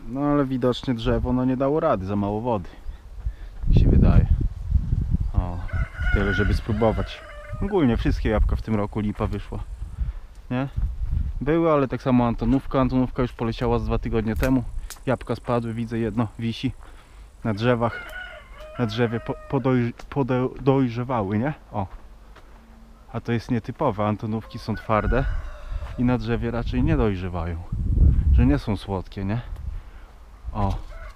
No ale widocznie drzewo no nie dało rady, za mało wody. Mi się wydaje. O, tyle żeby spróbować. Ogólnie wszystkie jabłka w tym roku lipa wyszła. Nie? Były, ale tak samo Antonówka. Antonówka już poleciała z 2 tygodnie temu. Jabłka spadły, widzę jedno wisi na drzewach. Na drzewie dojrzewały, nie? O. A to jest nietypowe. Antonówki są twarde i na drzewie raczej nie dojrzewają. Że nie są słodkie, nie? O.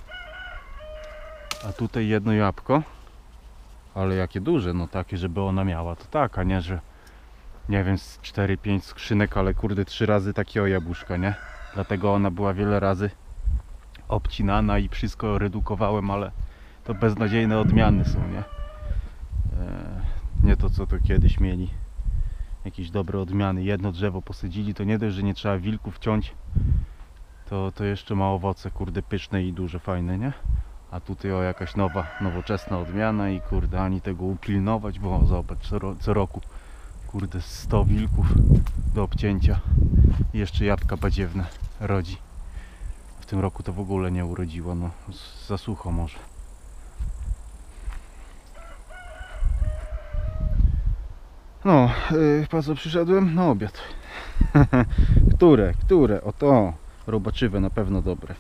A tutaj jedno jabłko. Ale jakie duże, no takie, żeby ona miała. To tak, a nie, że nie wiem, z 4-5 skrzynek, ale kurde 3 razy takiego jabłuszka, nie? Dlatego ona była wiele razy obcinana i wszystko redukowałem, ale to beznadziejne odmiany są, nie? Nie to, co to kiedyś mieli. Jakieś dobre odmiany. Jedno drzewo posadzili, to nie dość, że nie trzeba wilków ciąć, to jeszcze ma owoce, kurde, pyszne i duże, fajne, nie? A tutaj o jakaś nowoczesna odmiana i kurde, ani tego upilnować, bo zobacz, co roku kurde 100 wilków do obcięcia i jeszcze jabłka badziewne rodzi. W tym roku to w ogóle nie urodziło, no za sucho może. No, po co przyszedłem? Na obiad. Które? Oto, robaczywe na pewno dobre.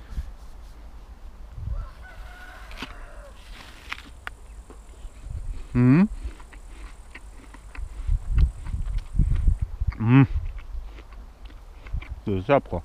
To jest jabłko.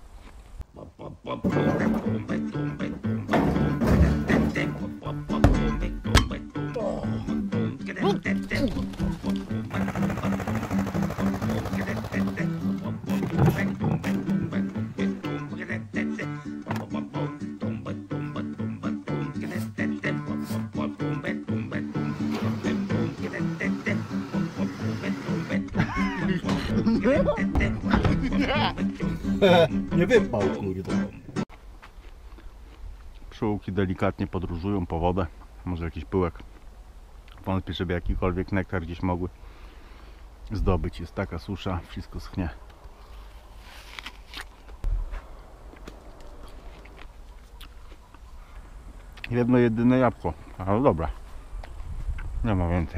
Nie wypał, kurde. Pszczółki delikatnie podróżują po wodę. Może jakiś pyłek. Wątpię, żeby jakikolwiek nektar gdzieś mogły zdobyć. Jest taka susza, wszystko schnie. Jedno jedyne jabłko, ale dobra. Nie ma więcej.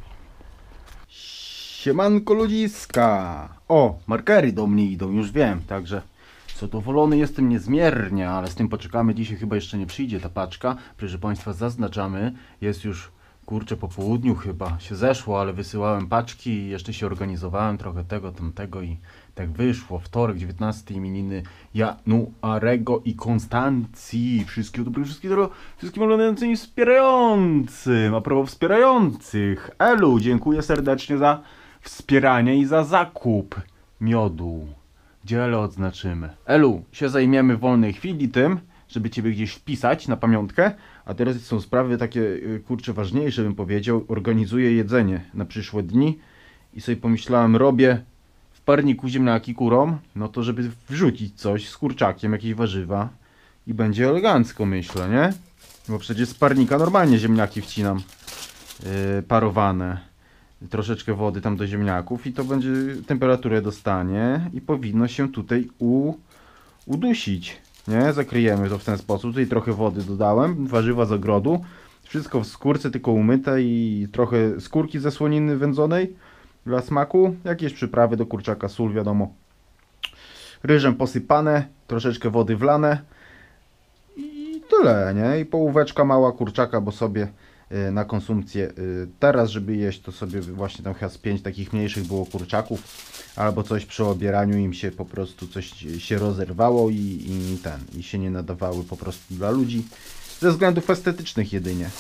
Siemanko ludziska! O, markery do mnie idą, już wiem, także zadowolony jestem niezmiernie, ale z tym poczekamy. Dzisiaj chyba jeszcze nie przyjdzie ta paczka. Proszę Państwa, zaznaczamy, jest już kurczę po południu chyba się zeszło, ale wysyłałem paczki i jeszcze się organizowałem trochę tego, tamtego i tak wyszło. Wtorek, 19 imieniny Januarego i Konstancji. Wszystkiego dobrego, wszystkim oglądającym i wspierającym. A propos wspierających, Elu, dziękuję serdecznie za wspieranie i za zakup miodu. Gdzie Elu odznaczymy? Elu, się zajmiemy w wolnej chwili tym, żeby Ciebie gdzieś wpisać na pamiątkę. A teraz są sprawy takie, kurczę, ważniejsze bym powiedział. Organizuję jedzenie na przyszłe dni i sobie pomyślałem, robię w parniku ziemniaki kurą, no to żeby wrzucić coś z kurczakiem, jakieś warzywa i będzie elegancko, myślę, nie? Bo przecież z parnika normalnie ziemniaki wcinam parowane. Troszeczkę wody tam do ziemniaków i to będzie, temperaturę dostanie i powinno się tutaj udusić. Nie? Zakryjemy to w ten sposób. Tutaj trochę wody dodałem, warzywa z ogrodu. Wszystko w skórce, tylko umyte i trochę skórki ze słoniny wędzonej dla smaku. Jakieś przyprawy do kurczaka, sól wiadomo. Ryżem posypane, troszeczkę wody wlane. I tyle, nie? I połóweczka mała kurczaka, bo sobie na konsumpcję teraz, żeby jeść, to sobie właśnie tam chyba z 5 takich mniejszych było kurczaków, albo coś przy obieraniu im się po prostu coś się rozerwało i się nie nadawały po prostu dla ludzi ze względów estetycznych jedynie.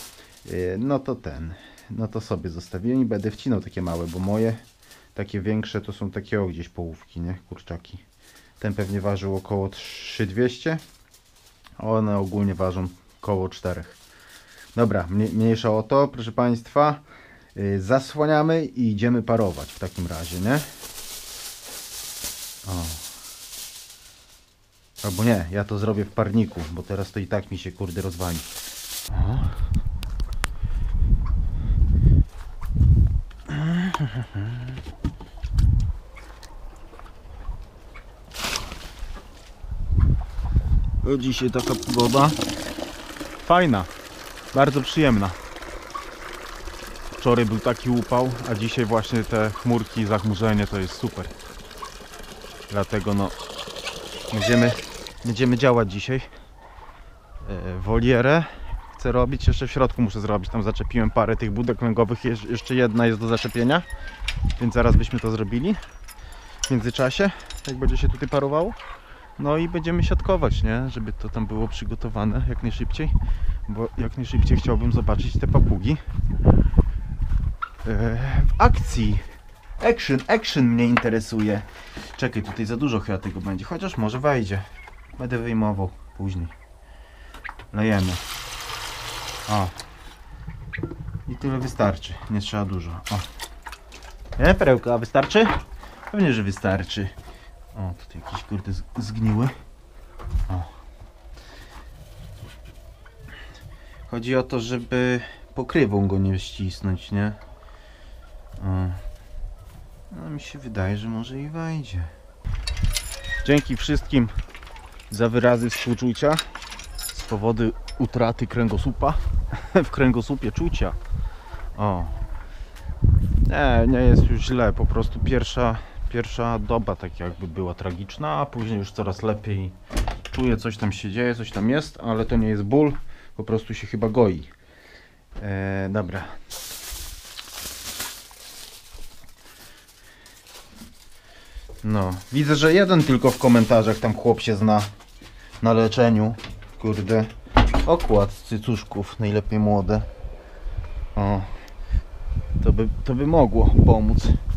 No to sobie zostawiłem i będę wcinał takie małe, bo moje takie większe to są takie gdzieś połówki, nie? Kurczaki. Ten pewnie ważył około 3200, a one ogólnie ważą około 4. Dobra, mniejsza o to, proszę Państwa. Zasłaniamy i idziemy parować w takim razie, nie? O. Albo nie, ja to zrobię w parniku, bo teraz to i tak mi się kurde rozwali. O. Bo dzisiaj taka pogoda fajna, bardzo przyjemna. Wczoraj był taki upał, a dzisiaj właśnie te chmurki, zachmurzenie to jest super. Dlatego no będziemy działać dzisiaj. Wolierę chcę robić, jeszcze w środku muszę zrobić. Tam zaczepiłem parę tych budek lęgowych, jeszcze jedna jest do zaczepienia, więc zaraz byśmy to zrobili w międzyczasie, jak będzie się tutaj parowało. No i będziemy siatkować, nie? Żeby to tam było przygotowane jak najszybciej, bo jak najszybciej chciałbym zobaczyć te papugi w akcji. Action mnie interesuje. Czekaj, tutaj za dużo chyba tego będzie, chociaż może wejdzie. Będę wyjmował później. Lejemy. O. I tyle wystarczy, nie trzeba dużo. O. Nie, perełka, wystarczy? Pewnie, że wystarczy. O, tutaj jakieś kurde zgniły. O. Chodzi o to, żeby pokrywą go nie ścisnąć, nie? O. No mi się wydaje, że może i wejdzie. Dzięki wszystkim za wyrazy współczucia z powodu utraty kręgosłupa. W kręgosłupie czucia. O. Nie jest już źle, po prostu pierwsza doba tak jakby była tragiczna, a później już coraz lepiej. Czuję, coś tam się dzieje, coś tam jest, ale to nie jest ból, po prostu się chyba goi. Dobra. No, widzę, że jeden tylko w komentarzach tam chłop się zna na leczeniu. Kurde. Okład z cycuszków, najlepiej młode. O. To by mogło pomóc.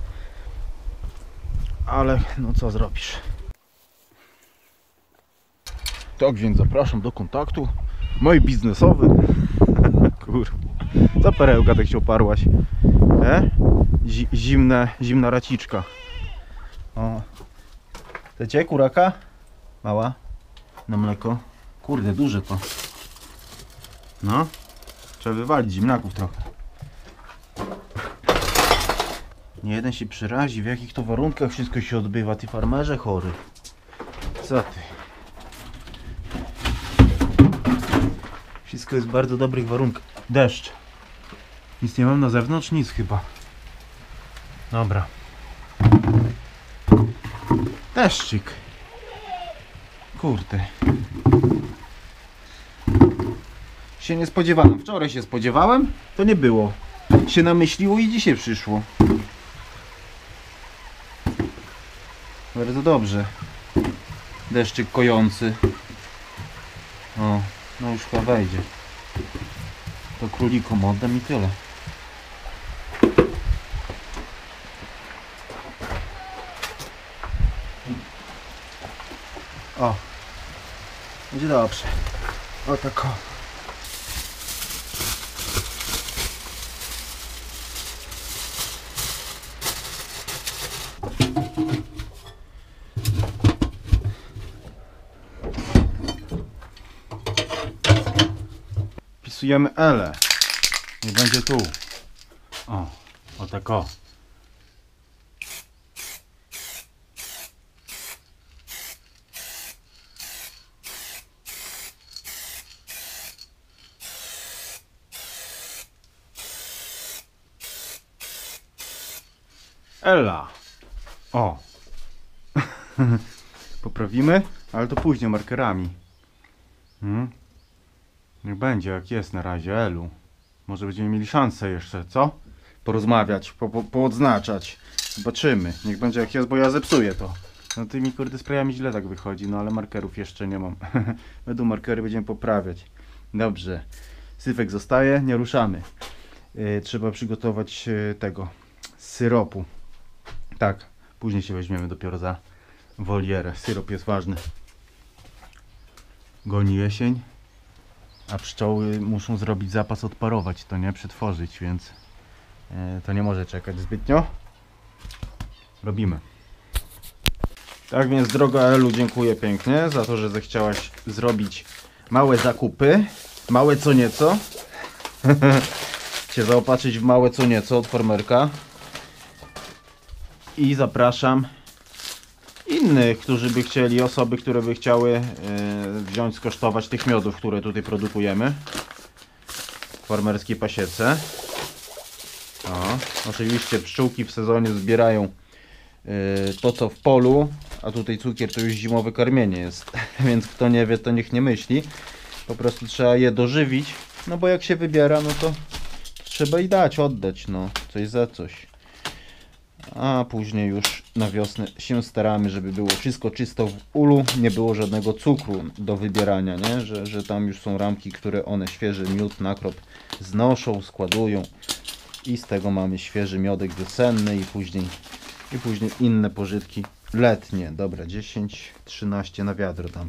Ale no co zrobisz? Tak więc zapraszam do kontaktu. Mój biznesowy. Kurwa. Co perełka tak się oparłaś? Zimna raciczka. O. Chcecie kuraka? Mała? Na mleko? Kurde, duże to. No. Trzeba wywalić ziemniaków trochę. Nie jeden się przerazi, w jakich to warunkach wszystko się odbywa. Ty farmerze chory. Co ty? Wszystko jest w bardzo dobrych warunkach. Deszcz. Nic nie mam na zewnątrz? Nic chyba. Dobra. Deszczyk. Kurde. Się nie spodziewałem. Wczoraj się spodziewałem, to nie było. Się namyśliło i dzisiaj przyszło. Bardzo dobrze. Deszczyk kojący. O, no już chyba wejdzie. To królikom oddam i tyle. O, będzie dobrze. O tak o. Wpisujemy L. Nie będzie tu. O tak o. Ela. O. Poprawimy, ale to później markerami. Niech będzie jak jest na razie, Elu. Może będziemy mieli szansę jeszcze, co? Porozmawiać, poodznaczać. Zobaczymy. Niech będzie jak jest, bo ja zepsuję to. No tymi kurde sprayami źle tak wychodzi, no ale markerów jeszcze nie mam. Będą markery, będziemy poprawiać. Dobrze. Syfek zostaje, nie ruszamy. Trzeba przygotować tego syropu. Tak, później się weźmiemy dopiero za wolierę. Syrop jest ważny. Goni jesień, a pszczoły muszą zrobić zapas, odparować to, nie? Przetworzyć, więc to nie może czekać zbytnio. Robimy. Tak więc, droga Elu, dziękuję pięknie za to, że zechciałaś zrobić małe zakupy. Małe co nieco. Cię zaopatrzyć w małe co nieco od farmerka. I zapraszam. innych, którzy by chcieli, osoby, które by chciały wziąć, skosztować tych miodów, które tutaj produkujemy w farmerskiej pasiece. O, oczywiście pszczółki w sezonie zbierają to co w polu, a tutaj cukier to już zimowe karmienie jest, więc kto nie wie, to niech nie myśli. Po prostu trzeba je dożywić, no bo jak się wybiera, no to trzeba i dać, oddać, no coś za coś. A później już na wiosnę się staramy, żeby było wszystko czysto w ulu, nie było żadnego cukru do wybierania, nie? Że tam już są ramki, które one świeży miód, nakrop znoszą, składują i z tego mamy świeży miodek wiosenny i później inne pożytki letnie. Dobra, 10-13 na wiadro tam.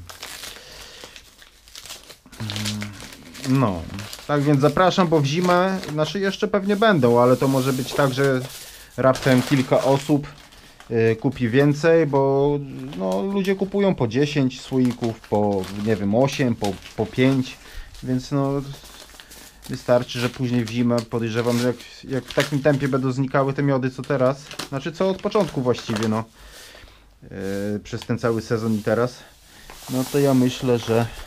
No, tak więc zapraszam, bo w zimę, znaczy jeszcze pewnie będą, ale to może być tak, że raptem kilka osób kupi więcej, bo no, ludzie kupują po 10 słoików, po nie wiem 8, po 5, więc no wystarczy, że później w zimę podejrzewam, że jak w takim tempie będą znikały te miody co teraz, znaczy co od początku właściwie, no przez ten cały sezon i teraz, no to ja myślę,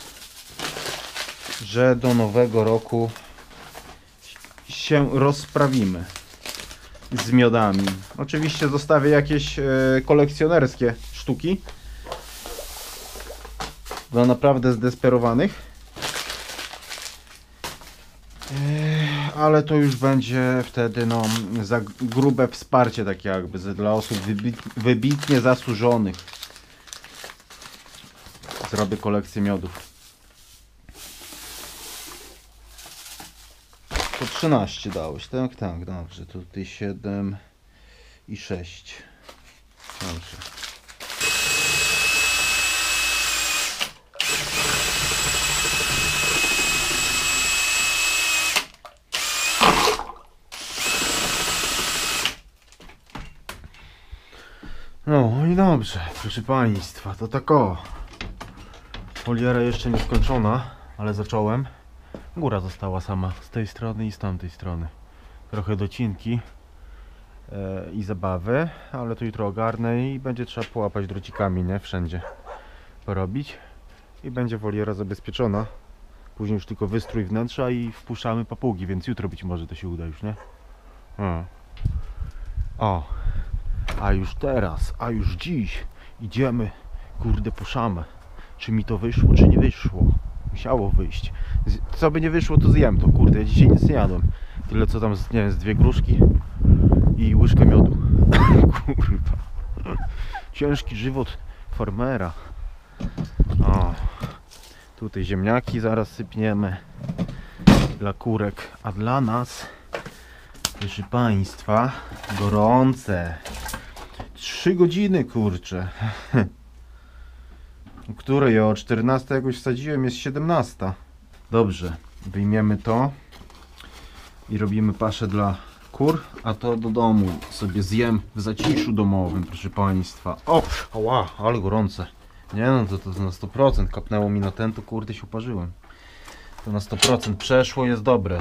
że do nowego roku się rozprawimy z miodami. Oczywiście zostawię jakieś kolekcjonerskie sztuki dla naprawdę zdesperowanych, ale to już będzie wtedy no za grube wsparcie takie jakby dla osób wybitnie zasłużonych. Zrobię kolekcję miodów. To 13 dałeś, tak? Tak, dobrze. Tutaj 7 i 6. Dobrze. No i dobrze, proszę Państwa, to tak o. Foliera jeszcze nie skończona, ale zacząłem. Góra została sama z tej strony i z tamtej strony. Trochę docinki i zabawy, ale to jutro ogarnę i będzie trzeba połapać drocikami, nie? Wszędzie porobić. I będzie woliera zabezpieczona. Później już tylko wystrój wnętrza i wpuszczamy papugi, więc jutro być może to się uda już, nie? O, a już teraz, a już dziś idziemy, kurde, po szamę. Czy mi to wyszło, czy nie wyszło? Musiało wyjść. Co by nie wyszło, to zjem to, kurde, ja dzisiaj nic nie jadłem. Tyle co tam, nie wiem, z 2 gruszki i łyżkę miodu. Kurwa. Ciężki żywot farmera. O, tutaj ziemniaki zaraz sypniemy dla kurek, a dla nas, proszę Państwa, gorące. 3 godziny, kurczę. O której ja o 14 jakoś wsadziłem, jest 17. Dobrze, wyjmiemy to i robimy paszę dla kur, a to do domu sobie zjem w zaciszu domowym, proszę Państwa. O, ała, ale gorące. Nie no, to na 100%, kapnęło mi na ten, to kurde się uparzyłem. To na 100% przeszło, jest dobre.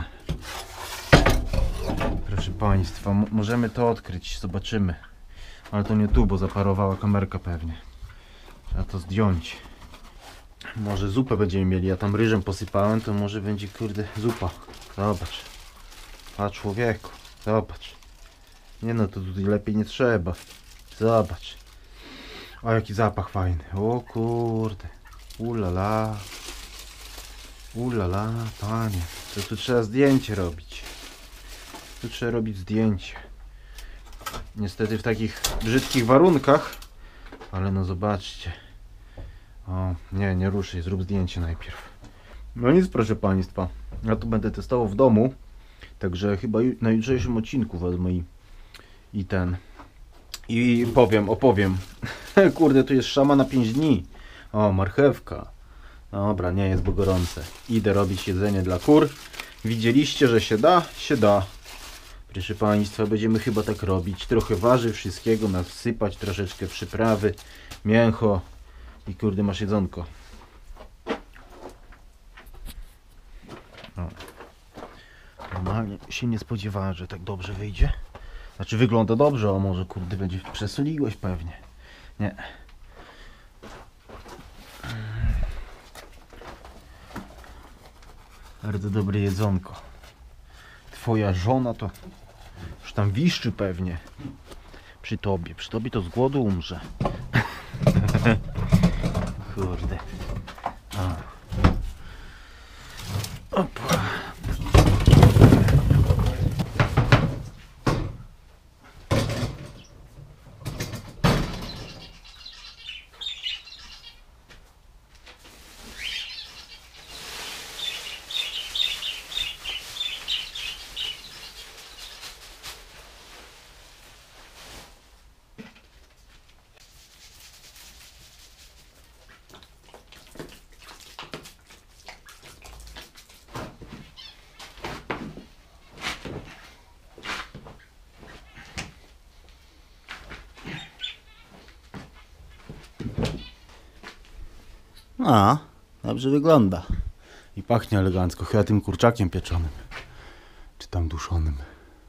Proszę Państwa, możemy to odkryć, zobaczymy. Ale to nie tu, bo zaparowała kamerka pewnie. Trzeba to zdjąć. Może zupę będziemy mieli, ja tam ryżem posypałem, to może będzie, kurde, zupa. Zobacz. A człowieku, zobacz. Nie no, to tutaj lepiej nie trzeba. Zobacz. O, jaki zapach fajny. O kurde. Ulala. Ulala, panie. To tu trzeba zdjęcie robić. Tu trzeba robić zdjęcie. Niestety w takich brzydkich warunkach. Ale no zobaczcie. O, nie ruszaj, zrób zdjęcie najpierw. No nic, proszę Państwa. Ja tu będę testował w domu. Także chyba na jutrzejszym odcinku wezmę i ten. I opowiem. Kurde, tu jest szama na 5 dni. O, marchewka. Dobra, nie jest, bo gorące. Idę robić jedzenie dla kur. Widzieliście, że się da? Się da. Proszę Państwa, będziemy chyba tak robić. Trochę warzyw, wszystkiego nasypać, troszeczkę przyprawy, mięcho i kurde masz jedzonko. O. Normalnie się nie spodziewałem, że tak dobrze wyjdzie. Znaczy wygląda dobrze, a może kurde będzie przesoliłeś pewnie. Nie. Bardzo dobre jedzonko. Twoja żona to już tam wiszczy pewnie. Przy tobie to z głodu umrze. Kurde. A. Opa. A, dobrze wygląda. I pachnie elegancko, chyba tym kurczakiem pieczonym. Czy tam duszonym.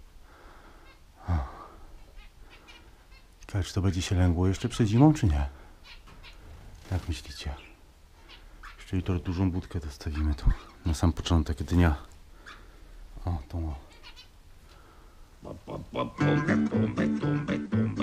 Ciekawe, czy to będzie się lęgło jeszcze przed zimą, czy nie? Jak myślicie? Jeszcze jutro dużą budkę dostawimy tu na sam początek dnia. O, tą o.